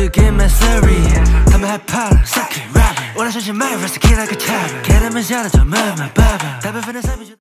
to get my theory 他们害怕了 Suck it, rap it 我来相信 my verse key like a tab 给他们下的叫 mama 爸爸大部分的傻逼